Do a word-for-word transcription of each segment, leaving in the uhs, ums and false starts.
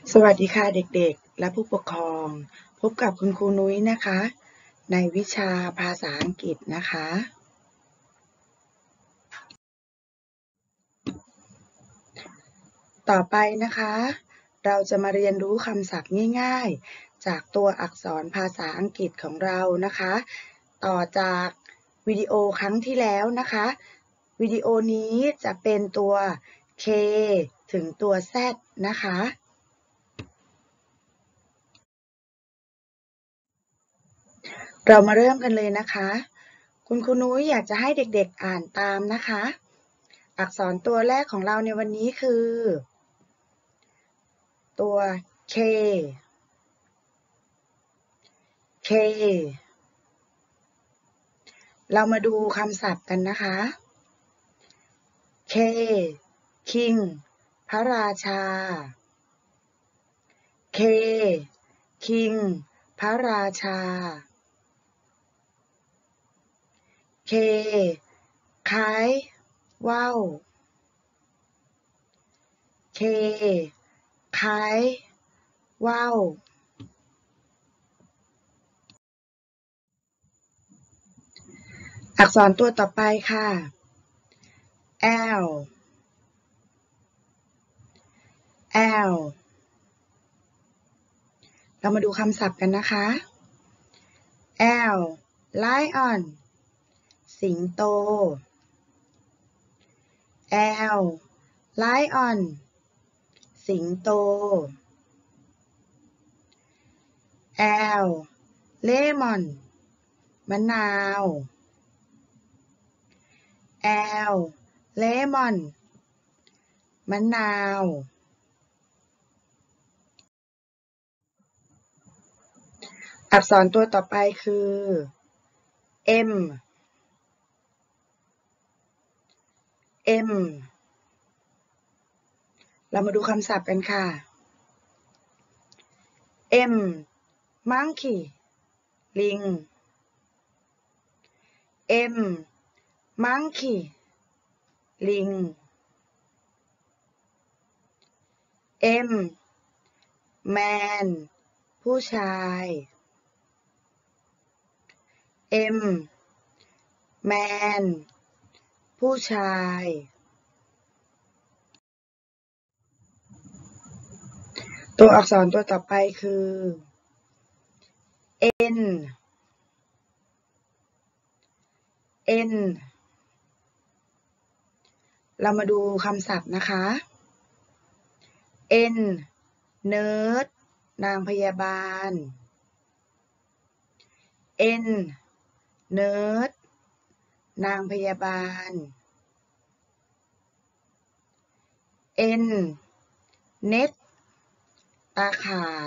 สวัสดีค่ะเด็กๆและผู้ปกครองพบกับคุณครูนุ้ยนะคะในวิชาภาษาอังกฤษนะคะต่อไปนะคะเราจะมาเรียนรู้คำศัพท์ง่ายๆจากตัวอักษรภาษาอังกฤษของเรานะคะต่อจากวิดีโอครั้งที่แล้วนะคะวิดีโอนี้จะเป็นตัว K ถึงตัว Z นะคะเรามาเริ่มกันเลยนะคะคุณครูนุ้ยอยากจะให้เด็กๆอ่านตามนะคะอักษรตัวแรกของเราในวันนี้คือตัว K K เรามาดูคำศัพท์กันนะคะ K King พระราชา K King พระราชา K คล้ายว่าว K คล้ายว่าวอักษรตัวต่อไปค่ะ L L เรามาดูคำศัพท์กันนะคะ L lion สิงโต L lion สิงโต L lemon มะนาว L lemon มะนาวอักษรตัวต่อไปคือ M M เรามาดูคำศัพท์กันค่ะ M monkey ลิง M monkey ลิง M man ผู้ชาย M man ผู้ชายตัวอักษรตัวต่อไปคือ N N เรามาดูคำศัพท์นะคะ N nurse นางพยาบาล N nurse นางพยาบาล N net ตาข่าย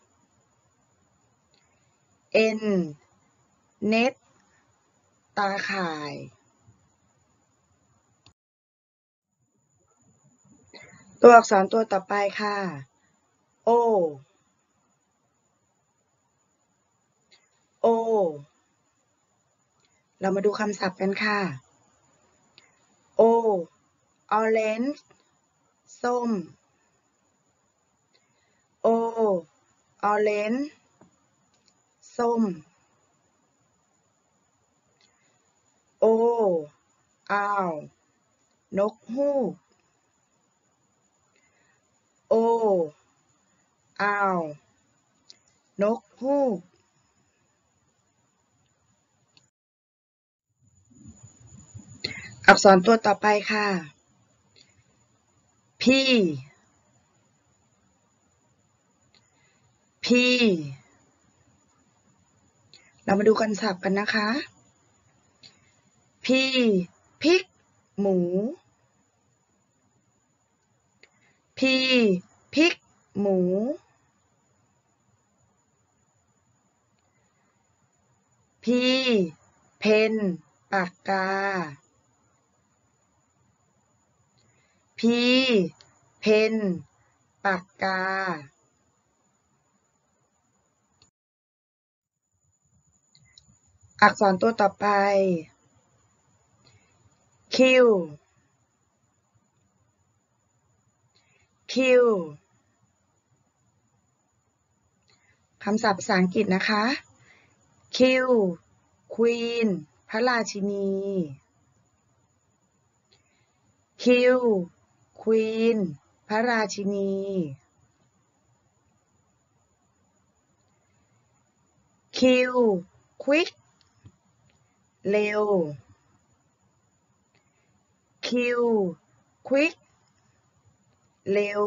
N net ตาข่ายตัวอักษรตัวต่อไปค่ะ O O เรามาดูคำศัพท์กันค่ะ O orange ส้ม O orange ส้ม O owl นกฮูก O owl นกฮูกอักษรตัวต่อไปค่ะ P P เรามาดูคำศัพท์กันนะคะ P พริกหมู P พริกหมู P เพนปากกา P เพนปากกาอักษรตัวต่อไป Q Q คำศัพท์ภาษาอังกฤษนะคะ Q Queen พระราชินี Q Queen พระราชินี Q Quick เร็ว Q Quick เร็ว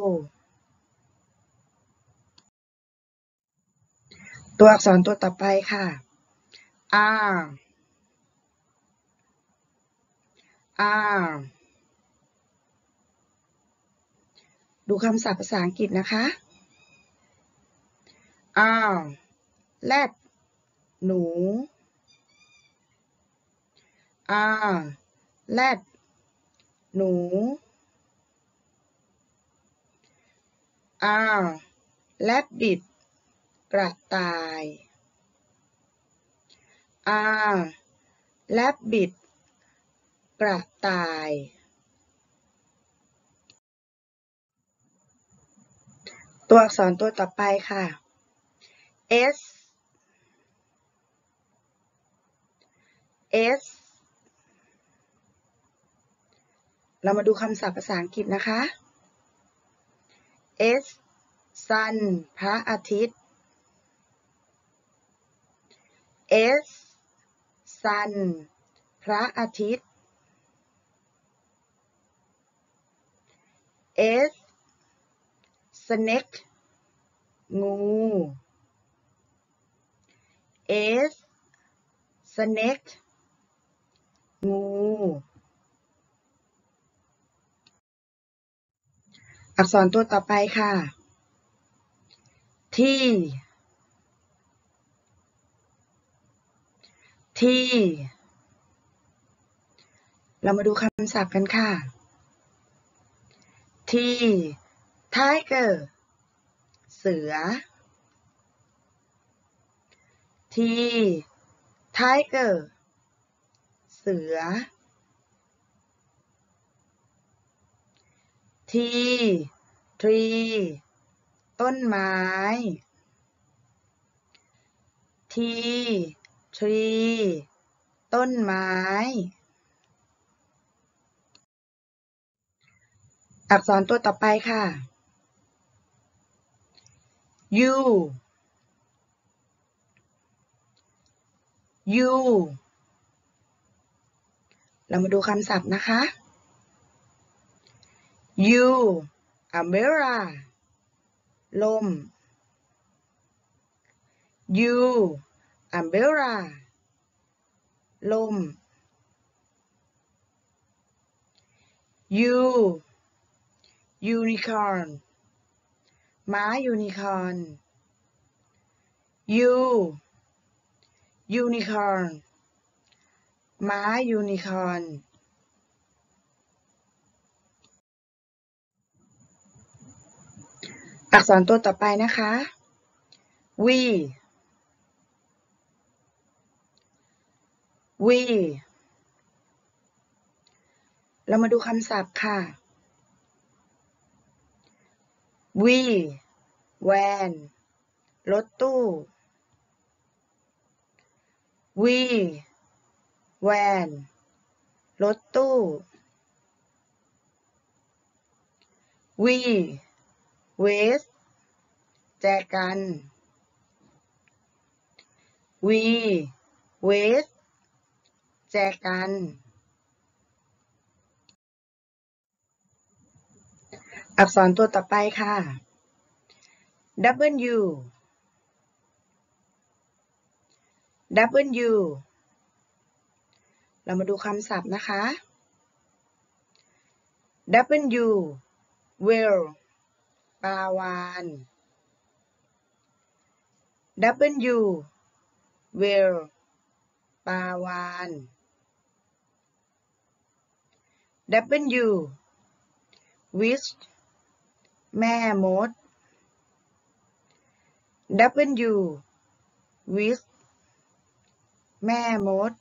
ตัวอักษรตัวต่อไปค่ะ R R ดูคำศัพท์ภาษาอังกฤษนะคะ R แรดหนู R แรดหนู R rabbit กระต่าย R rabbit กระต่าย ตัวอักษรตัวต่อไปค่ะ S S เรามาดูคำศัพท์ภาษาอังกฤษนะคะ S sun พระอาทิตย์ S sun พระอาทิตย์ S snake งู S snake งู อักษรตัวต่อไปค่ะ T T เรามาดูคำศัพท์กันค่ะ T tiger เสือ T tiger เสือ T tree ต้นไม้ T tree ต้นไม้ อักษรตัวต่อไปค่ะ U U เรามาดูคำศัพท์นะคะ U umbrella ลม U umbrella ลม U unicorn ม้ายูนิคอร์น U unicorn ม้ายูนิคอร์น อักษรตัวต่อไปนะคะ V V เรามาดูคำศัพท์ค่ะ V van รถตู้ V van รถตู้ V vest แจกัน V vest แจกัน อักษรตัวต่อไปค่ะ W W เรามาดูคำศัพท์นะคะ W whale ปลาวาฬ W whale ปลาวาฬ W witch แม่มด W witch แม่มด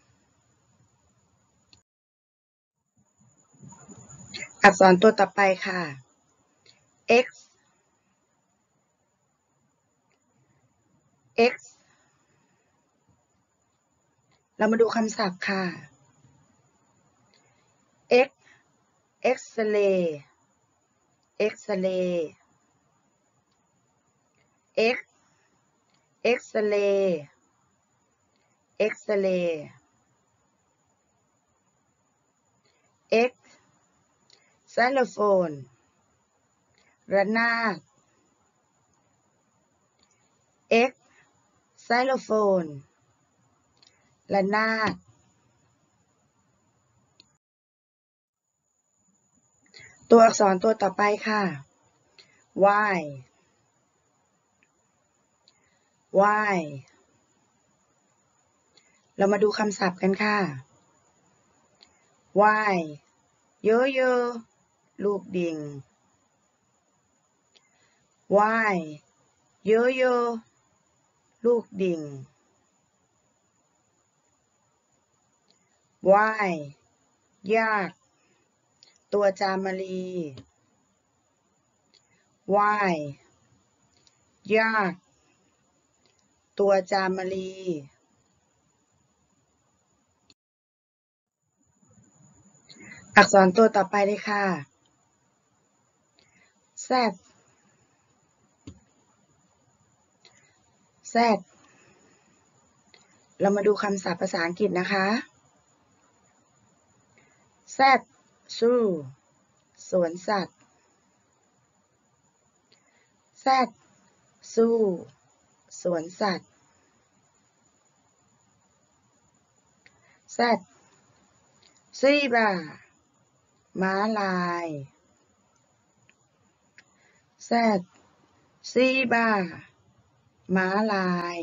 อักษรตัวต่อไปค่ะ X x เรามาดูคำศัพท์ค่ะ x x-ray x-ray x x-ray x-ray x xylophone ระนาด x xylophone ระนาดตัวอักษรตัวต่อไปค่ะ y y เรามาดูคำศัพท์กันค่ะ y เยอะเยอะลูกดิ่ง y เยอะเยอะลูกดิ่ง y ยากตัวจามรี y ยากตัวจามรีอักษรตัวต่อไปเลยค่ะ z z เรามาดูคำศัพท์ภาษาอังกฤษนะคะ z zoo สวนสัตว์ z zoo สวนสัตว์ z zebra ม้าลาย z zebra ม้าลาย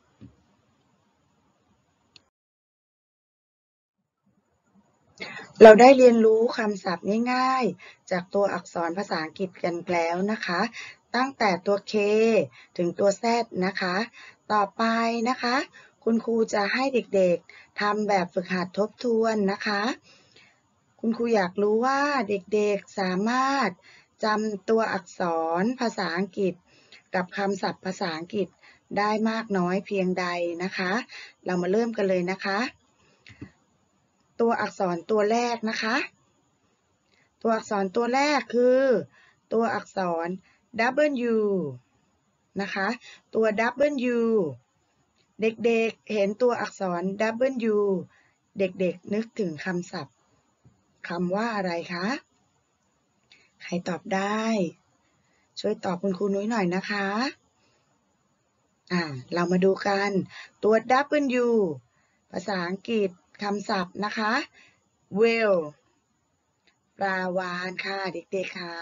เราได้เรียนรู้คำศัพท์ง่ายๆจากตัวอักษรภาษาอังกฤษกันแล้วนะคะตั้งแต่ตัว K ถึงตัว Z นะคะต่อไปนะคะคุณครูจะให้เด็กๆทำแบบฝึกหัดทบทวนนะคะคุณครูอยากรู้ว่าเด็กๆสามารถจำตัวอักษรภาษาอังกฤษกับคำศัพท์ภาษาอังกฤษได้มากน้อยเพียงใดนะคะเรามาเริ่มกันเลยนะคะตัวอักษรตัวแรกนะคะตัวอักษรตัวแรกคือตัวอักษร W นะคะตัว W เด็กๆเห็นตัวอักษร W เด็กๆนึกถึงคำศัพท์คำว่าอะไรคะใครตอบได้ช่วยตอบคุณครูนุ้ยหน่อยนะคะอ่าเรามาดูกันตัว W ภาษาอังกฤษคำศัพท์นะคะ whale ปลาวาฬค่ะเด็กๆค่ะ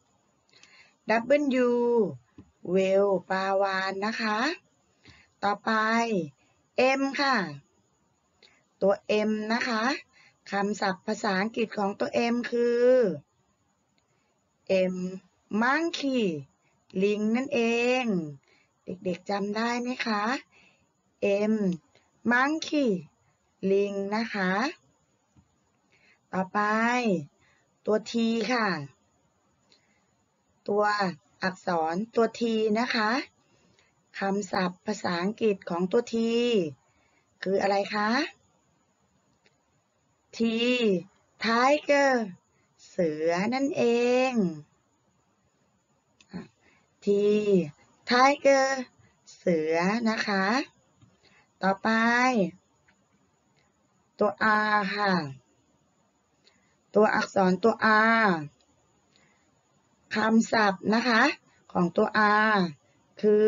W whale ปลาวาฬนะคะต่อไป M ค่ะตัว M นะคะคำศัพท์ภาษาอังกฤษของตัว M คือ M monkey ลิงนั่นเองเด็กๆจำได้ไหมคะ M monkey ลิงนะคะต่อไปตัว T ค่ะตัวอักษรตัว T นะคะคำศัพท์ภาษาอังกฤษของตัว T คืออะไรคะ T tiger เสือนั่นเอง T tiger เสือนะคะต่อไปตัว R ค่ะตัวอักษรตัว R คำศัพท์นะคะของตัว R คือ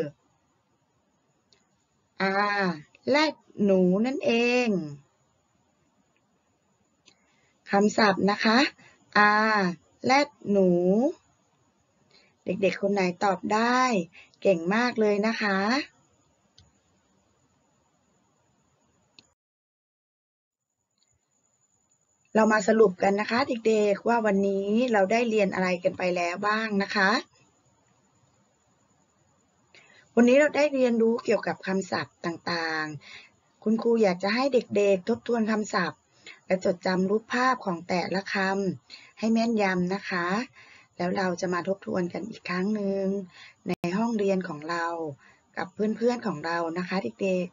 R แรดหนูนั่นเองคำศัพท์นะคะ R แรดหนูเด็กๆคนไหนตอบได้เก่งมากเลยนะคะเรามาสรุปกันนะคะเด็กๆว่าวันนี้เราได้เรียนอะไรกันไปแล้วบ้างนะคะวันนี้เราได้เรียนรู้เกี่ยวกับคำศัพท์ต่างๆคุณครูอยากจะให้เด็กๆทบทวนคำศัพท์และจดจำรูปภาพของแต่ละคำให้แม่นยำนะคะแล้วเราจะมาทบทวนกันอีกครั้งหนึ่งในห้องเรียนของเรากับเพื่อนๆของเรานะคะเด็ก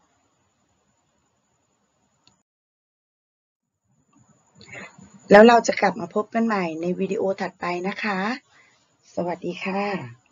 ๆแล้วเราจะกลับมาพบกันใหม่ในวิดีโอถัดไปนะคะสวัสดีค่ะ